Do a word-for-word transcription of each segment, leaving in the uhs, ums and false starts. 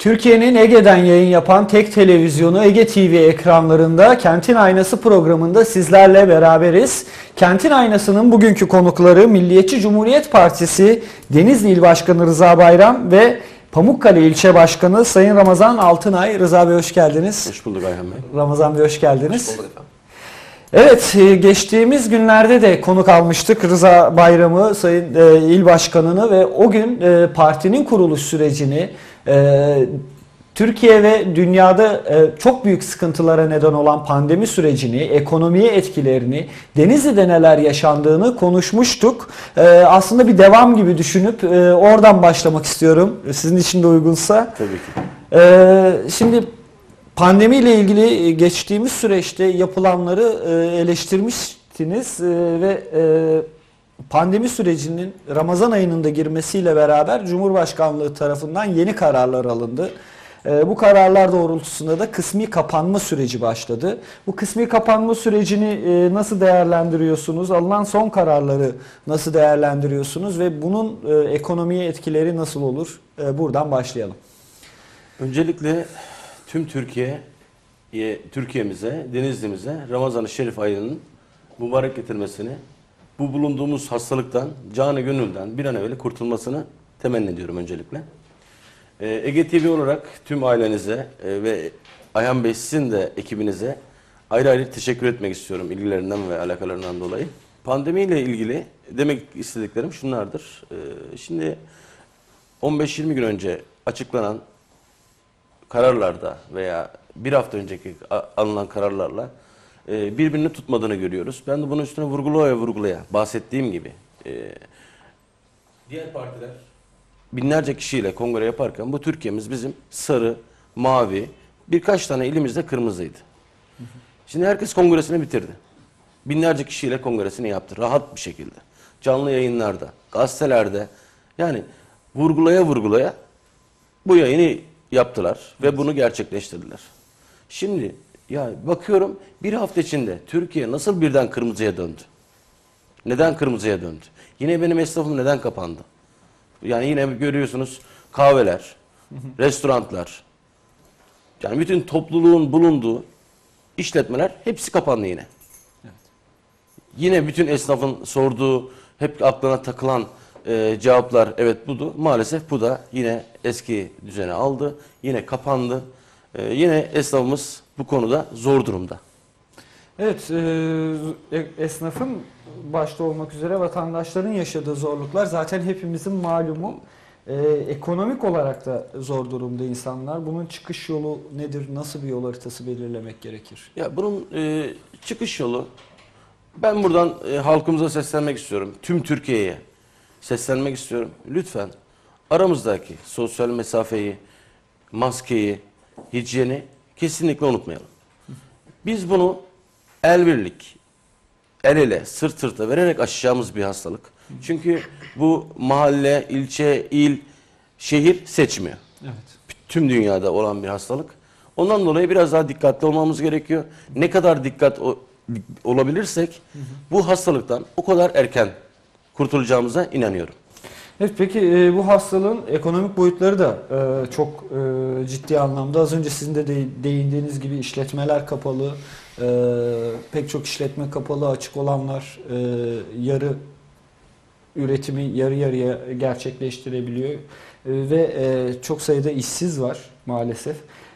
Türkiye'nin Ege'den yayın yapan tek televizyonu Ege T V ekranlarında Kentin Aynası programında sizlerle beraberiz. Kentin Aynası'nın bugünkü konukları Milliyetçi Cumhuriyet Partisi Denizli İl Başkanı Rıza Bayram ve Pamukkale İlçe Başkanı Sayın Ramazan Altınay. Rıza Bey hoş geldiniz. Hoş bulduk Ayhan Bey. Ramazan Bey hoş geldiniz. Hoş bulduk efendim. Evet, geçtiğimiz günlerde de konuk almıştık Rıza Bayram'ı, Sayın e, İl Başkanı'nı ve o gün e, partinin kuruluş sürecini, e, Türkiye ve dünyada e, çok büyük sıkıntılara neden olan pandemi sürecini, ekonomiye etkilerini, Denizli'de neler yaşandığını konuşmuştuk. E, aslında bir devam gibi düşünüp e, oradan başlamak istiyorum, sizin için de uygunsa. Tabii ki. E, şimdi... Pandemiyle ilgili geçtiğimiz süreçte yapılanları eleştirmiştiniz ve pandemi sürecinin Ramazan ayının da girmesiyle beraber Cumhurbaşkanlığı tarafından yeni kararlar alındı. Bu kararlar doğrultusunda da kısmi kapanma süreci başladı. Bu kısmi kapanma sürecini nasıl değerlendiriyorsunuz? Alınan son kararları nasıl değerlendiriyorsunuz ve bunun ekonomiye etkileri nasıl olur? Buradan başlayalım. Öncelikle tüm Türkiye, Türkiye'mize, Denizli'mize Ramazan-ı Şerif ayının mübarek getirmesini, bu bulunduğumuz hastalıktan, canı gönülden bir an evvel kurtulmasını temenni ediyorum öncelikle. Ege T V olarak tüm ailenize ve Ayhan Bey sizin de ekibinize ayrı ayrı teşekkür etmek istiyorum ilgilerinden ve alakalarından dolayı. Pandemiyle ilgili demek istediklerim şunlardır. Şimdi on beş yirmi gün önce açıklanan kararlarda veya bir hafta önceki alınan kararlarla birbirini tutmadığını görüyoruz. Ben de bunun üstüne vurgulaya vurgulaya bahsettiğim gibi diğer partiler binlerce kişiyle kongre yaparken bu Türkiye'miz bizim sarı, mavi, birkaç tane ilimizde kırmızıydı. Şimdi herkes kongresini bitirdi. Binlerce kişiyle kongresini yaptı rahat bir şekilde. Canlı yayınlarda, gazetelerde, yani vurgulaya vurgulaya bu yayını yaptılar ve bunu gerçekleştirdiler. Şimdi ya bakıyorum bir hafta içinde Türkiye nasıl birden kırmızıya döndü? Neden kırmızıya döndü? Yine benim esnafım neden kapandı? Yani yine görüyorsunuz kahveler, restoranlar, yani bütün topluluğun bulunduğu işletmeler hepsi kapandı yine. Evet. Yine bütün esnafın sorduğu, hep aklına takılan e, cevaplar evet budu. Maalesef bu da yine eski düzeni aldı. Yine kapandı. E, yine esnafımız bu konuda zor durumda. Evet, e, esnafın başta olmak üzere vatandaşların yaşadığı zorluklar zaten hepimizin malumu. E, ekonomik olarak da zor durumda insanlar. Bunun çıkış yolu nedir? Nasıl bir yol haritası belirlemek gerekir? Ya bunun e, çıkış yolu, ben buradan e, halkımıza seslenmek istiyorum. Tüm Türkiye'ye seslenmek istiyorum. Lütfen aramızdaki sosyal mesafeyi, maskeyi, hijyeni kesinlikle unutmayalım. Biz bunu el birlik, el ele, sırt sırta vererek aşacağımız bir hastalık. Çünkü bu mahalle, ilçe, il, şehir seçmiyor. Evet. Tüm dünyada olan bir hastalık. Ondan dolayı biraz daha dikkatli olmamız gerekiyor. Ne kadar dikkat olabilirsek bu hastalıktan o kadar erken kurtulacağımıza inanıyorum. Evet, peki bu hastalığın ekonomik boyutları da çok ciddi anlamda, az önce sizin de değindiğiniz gibi işletmeler kapalı, pek çok işletme kapalı, açık olanlar yarı üretimi yarı yarıya gerçekleştirebiliyor ve çok sayıda işsiz var maalesef.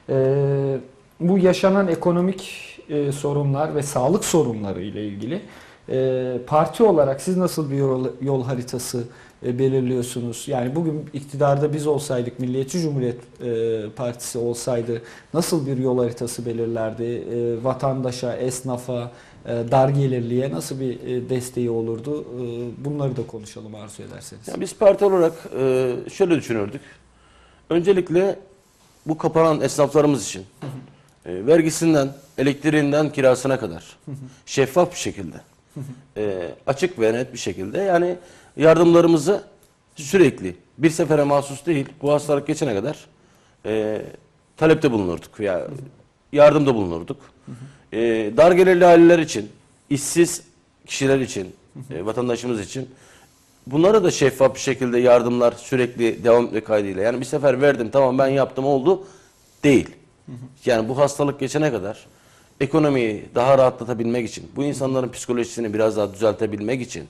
Bu yaşanan ekonomik sorunlar ve sağlık sorunları ile ilgili parti olarak siz nasıl bir yol, yol haritası belirliyorsunuz? Yani bugün iktidarda biz olsaydık, Milliyetçi Cumhuriyet Partisi olsaydı nasıl bir yol haritası belirlerdi? Vatandaşa, esnafa, dar gelirliye nasıl bir desteği olurdu? Bunları da konuşalım arzu ederseniz. Ya biz parti olarak şöyle düşünürdük. Öncelikle bu kapanan esnaflarımız için hı hı. vergisinden, elektriğinden, kirasına kadar hı hı. şeffaf bir şekilde, hı hı. açık ve net bir şekilde, yani yardımlarımızı sürekli, bir sefere mahsus değil, bu hastalık geçene kadar e, talepte bulunurduk veya hı hı. yardımda bulunurduk. Hı hı. E, dar gelirli aileler için, işsiz kişiler için, hı hı. E, vatandaşımız için bunlara da şeffaf bir şekilde yardımlar sürekli devam etmek kaydıyla. Yani bir sefer verdim, tamam ben yaptım, oldu değil. Yani bu hastalık geçene kadar ekonomiyi daha rahatlatabilmek için, bu insanların psikolojisini biraz daha düzeltebilmek için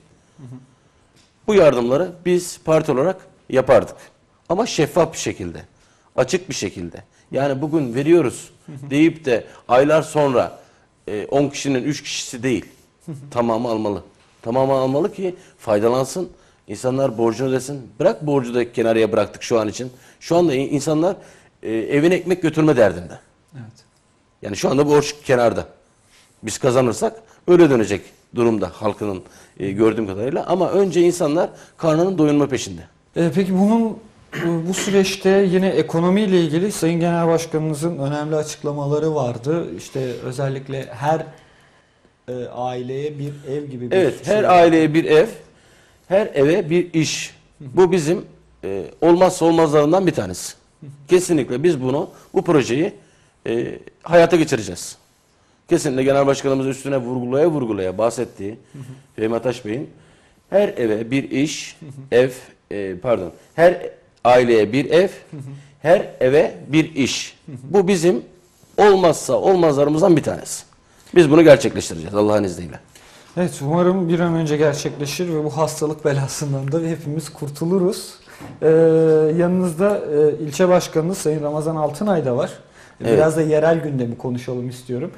bu yardımları biz parti olarak yapardık. Ama şeffaf bir şekilde, açık bir şekilde. Yani bugün veriyoruz deyip de aylar sonra on kişinin üç kişisi değil, tamamı almalı. Tamamı almalı ki faydalansın, insanlar borcunu ödesin. Bırak borcu da kenarıya bıraktık şu an için. Şu anda insanlar e, evine ekmek götürme derdinde. Evet. Yani şu anda borç kenarda. Biz kazanırsak öyle dönecek durumda halkının e, gördüğüm kadarıyla. Ama önce insanlar karnının doyurma peşinde. E, peki bunun bu süreçte yine ekonomiyle ilgili Sayın Genel Başkanımızın önemli açıklamaları vardı. İşte özellikle her e, aileye bir ev gibi bir Evet, şey her var. aileye bir ev, her eve bir iş. Bu bizim e, olmazsa olmazlarından bir tanesi. Kesinlikle biz bunu, bu projeyi e, hayata geçireceğiz. Kesinlikle Genel Başkanımız üstüne vurgulaya vurgulaya bahsettiği Fehmi Ataş Bey'in her eve bir iş, ev, e, pardon, her aileye bir ev, her eve bir iş. Bu bizim olmazsa olmazlarımızdan bir tanesi. Biz bunu gerçekleştireceğiz Allah'ın izniyle. Evet, umarım bir an önce gerçekleşir ve bu hastalık belasından da hepimiz kurtuluruz. Ee, yanınızda e, ilçe başkanınız Sayın Ramazan Altınay da var. Biraz Evet. da yerel gündemi konuşalım istiyorum.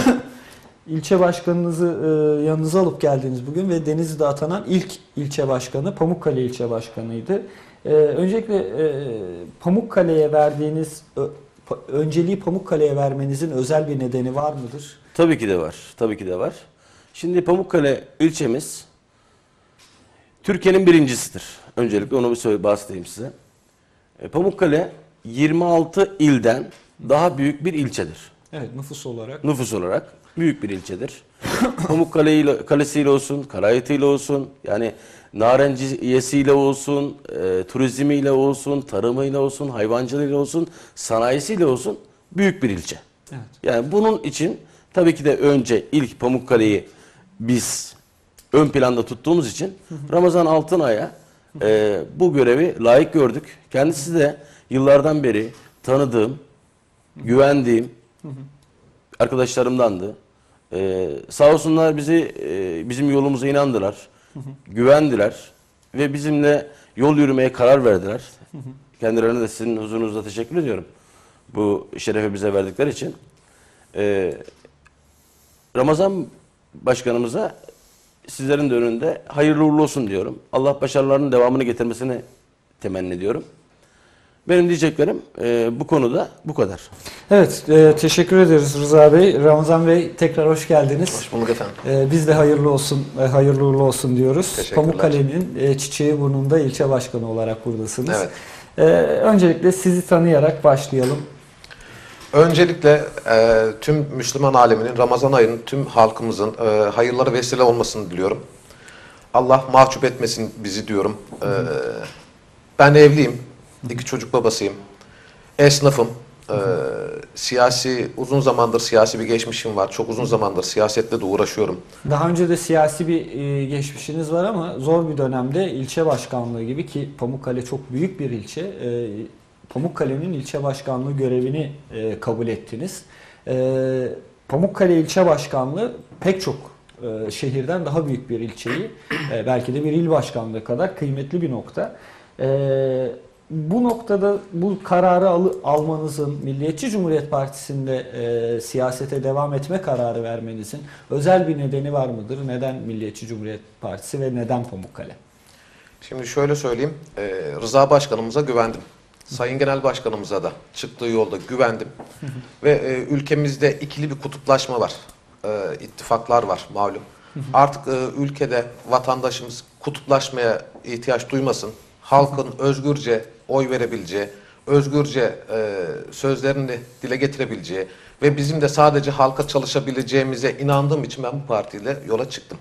İlçe başkanınızı e, yanınıza alıp geldiniz bugün ve Denizli'de atanan ilk ilçe başkanı Pamukkale ilçe başkanıydı. E, öncelikle e, Pamukkale'ye verdiğiniz ö, pa- önceliği Pamukkale'ye vermenizin özel bir nedeni var mıdır? Tabii ki de var. Tabii ki de var. Şimdi Pamukkale ilçemiz Türkiye'nin birincisidir. Öncelikle onu bir söyle bahsedeyim size. E, Pamukkale yirmi altı ilden daha büyük bir ilçedir. Evet, nüfus olarak. Nüfus olarak büyük bir ilçedir. Pamukkale ile, kalesiyle olsun, Karayeti'yle olsun, yani narenciyesiyle olsun, e, turizmiyle olsun, tarımıyla olsun, hayvancılığıyla olsun, sanayisiyle olsun büyük bir ilçe. Evet. Yani bunun için tabii ki de önce ilk Pamukkale'yi biz ön planda tuttuğumuz için Ramazan Altınay'a e, bu görevi layık gördük. Kendisi de yıllardan beri tanıdığım, güvendiğim arkadaşlarımdandı. Ee, sağ olsunlar bizi e, bizim yolumuza inandılar, güvendiler ve bizimle yol yürümeye karar verdiler. Kendilerine de sizin huzurunuzda teşekkür ediyorum. Bu şerefi bize verdikleri için. Ee, Ramazan Başkanımıza sizlerin de önünde hayırlı uğurlu olsun diyorum. Allah başarılarının devamını getirmesini temenni ediyorum. Benim diyeceklerim e, bu konuda bu kadar. Evet, e, teşekkür ederiz Rıza Bey. Ramazan Bey tekrar hoş geldiniz. Hoş bulduk efendim. E, biz de hayırlı olsun, e, hayırlı uğurlu olsun diyoruz. Teşekkürler. Pamukkale'nin e, çiçeği burnunda ilçe başkanı olarak buradasınız. Evet. E, öncelikle sizi tanıyarak başlayalım. Öncelikle e, tüm Müslüman aleminin Ramazan ayının tüm halkımızın e, hayırlara vesile olmasını diliyorum. Allah mahcup etmesin bizi diyorum. E, ben evliyim. İki çocuk babasıyım. Esnafım. E, siyasi, uzun zamandır siyasi bir geçmişim var. Çok uzun zamandır siyasetle de uğraşıyorum. Daha önce de siyasi bir e, geçmişiniz var ama zor bir dönemde ilçe başkanlığı gibi, ki Pamukkale çok büyük bir ilçe. E, Pamukkale'nin ilçe başkanlığı görevini e, kabul ettiniz. E, Pamukkale ilçe başkanlığı pek çok e, şehirden daha büyük bir ilçeyi, e, belki de bir il başkanlığı kadar kıymetli bir nokta. E, bu noktada bu kararı al, almanızın, Milliyetçi Cumhuriyet Partisi'nde e, siyasete devam etme kararı vermenizin özel bir nedeni var mıdır? Neden Milliyetçi Cumhuriyet Partisi ve neden Pamukkale? Şimdi şöyle söyleyeyim. E, Rıza Başkanımıza güvendim. Sayın Genel Başkanımıza da çıktığı yolda güvendim. Ve e, ülkemizde ikili bir kutuplaşma var. E, ittifaklar var malum. Artık e, ülkede vatandaşımız kutuplaşmaya ihtiyaç duymasın. Halkın özgürce oy verebileceği, özgürce e, sözlerini dile getirebileceği ve bizim de sadece halka çalışabileceğimize inandığım için ben bu partiyle yola çıktım.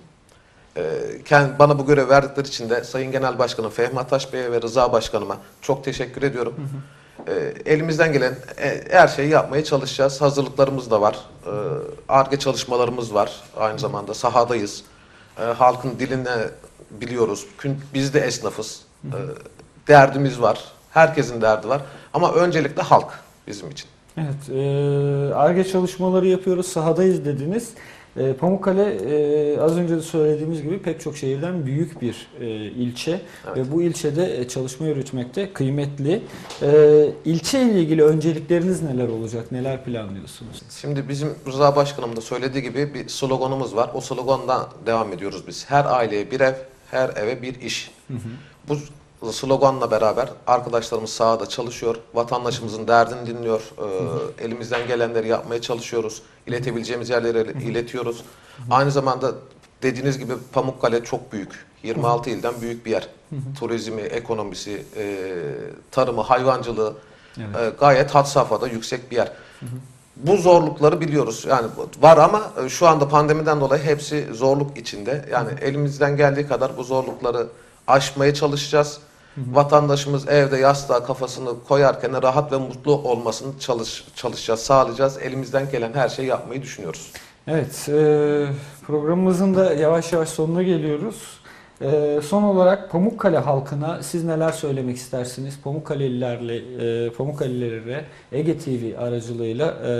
E, bana bu görev verdikleri için de Sayın Genel Başkanım Fehmi Ataş Bey'e ve Rıza Başkanıma çok teşekkür ediyorum. Hı hı. E, elimizden gelen e, her şeyi yapmaya çalışacağız. Hazırlıklarımız da var. Ar-Ge çalışmalarımız var. Aynı zamanda sahadayız. E, halkın dilini biliyoruz. Kün- Biz de esnafız. E, derdimiz var. Herkesin derdi var. Ama öncelikle halk bizim için. Evet, e, Ar-Ge çalışmaları yapıyoruz, sahadayız dediniz. E, Pamukkale e, az önce de söylediğimiz gibi pek çok şehirden büyük bir e, ilçe Evet. ve bu ilçede e, çalışma yürütmekte kıymetli. E, ilçe ile ilgili öncelikleriniz neler olacak, neler planlıyorsunuz? Şimdi bizim Rıza Başkanım da söylediği gibi bir sloganımız var. O slogandan devam ediyoruz biz. Her aileye bir ev, her eve bir iş. Bu sloganla beraber arkadaşlarımız sahada çalışıyor. Vatandaşımızın derdini dinliyor. Ee, elimizden gelenleri yapmaya çalışıyoruz. İletebileceğimiz yerlere iletiyoruz. Aynı zamanda dediğiniz gibi Pamukkale çok büyük. yirmi altı ilden büyük bir yer. Turizmi, ekonomisi, e, tarımı, hayvancılığı Evet. e, gayet had safhada yüksek bir yer. Bu zorlukları biliyoruz. Yani var ama şu anda pandemiden dolayı hepsi zorluk içinde. Yani elimizden geldiği kadar bu zorlukları aşmaya çalışacağız. Vatandaşımız evde yastığa kafasını koyarken rahat ve mutlu olmasını çalış, çalışacağız, sağlayacağız. Elimizden gelen her şeyi yapmayı düşünüyoruz. Evet, e, programımızın da yavaş yavaş sonuna geliyoruz. E, son olarak Pamukkale halkına siz neler söylemek istersiniz? Pamukkale'lilerle, e, Pamukkale'lilere Ege T V aracılığıyla e,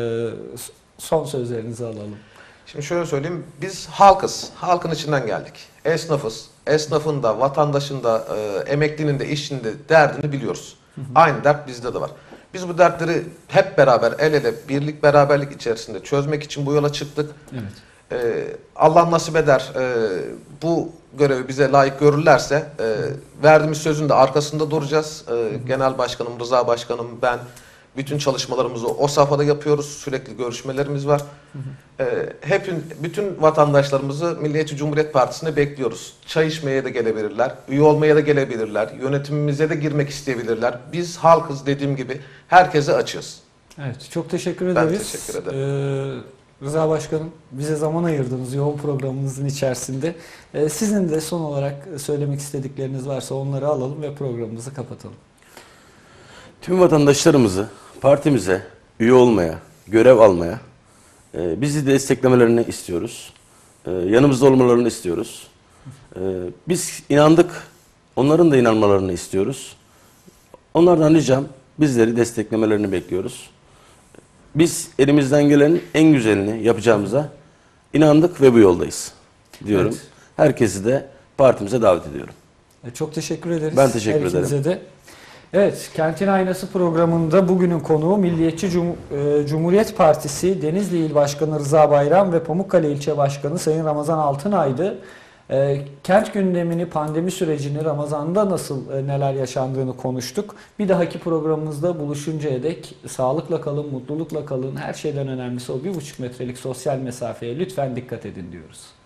son sözlerinizi alalım. Şimdi şöyle söyleyeyim, biz halkız, halkın içinden geldik. Esnafız, esnafın da, vatandaşın da, e, emeklinin de, işçinin de derdini biliyoruz. Aynı dert bizde de var. Biz bu dertleri hep beraber, el ele, birlik, beraberlik içerisinde çözmek için bu yola çıktık. Evet. Ee, Allah nasip eder, e, bu görevi bize layık görürlerse e, verdiğimiz sözün de arkasında duracağız. E, Genel Başkanım, Rıza Başkanım, ben bütün çalışmalarımızı o safhada yapıyoruz. Sürekli görüşmelerimiz var. E, hepin, bütün vatandaşlarımızı Milliyetçi Cumhuriyet Partisi'ne bekliyoruz. Çay içmeye de gelebilirler, üye olmaya da gelebilirler, yönetimimize de girmek isteyebilirler. Biz halkız dediğim gibi herkese açığız. Evet, çok teşekkür Ben ederiz. teşekkür ederim. Ee, Rıza Başkanım, bize zaman ayırdınız yoğun programımızın içerisinde. Ee, sizin de son olarak söylemek istedikleriniz varsa onları alalım ve programımızı kapatalım. Tüm vatandaşlarımızı partimize üye olmaya, görev almaya, e, bizi desteklemelerini istiyoruz. E, yanımızda olmalarını istiyoruz. E, biz inandık, onların da inanmalarını istiyoruz. Onlardan ricam bizleri desteklemelerini bekliyoruz. Biz elimizden gelenin en güzelini yapacağımıza inandık ve bu yoldayız diyorum. Evet. Herkesi de partimize davet ediyorum. Ee, Çok teşekkür ederiz. Ben teşekkür Her ikinize ederim. de. Evet, Kentin Aynası programında bugünün konuğu Milliyetçi Cum- e, Cumhuriyet Partisi Denizli İl Başkanı Rıza Bayram ve Pamukkale İlçe Başkanı Sayın Ramazan Altınay'dı. E, kent gündemini, pandemi sürecini, Ramazan'da nasıl e, neler yaşandığını konuştuk. Bir dahaki programımızda buluşuncaya dek sağlıkla kalın, mutlulukla kalın. Her şeyden önemlisi o bir buçuk metrelik sosyal mesafeye lütfen dikkat edin diyoruz.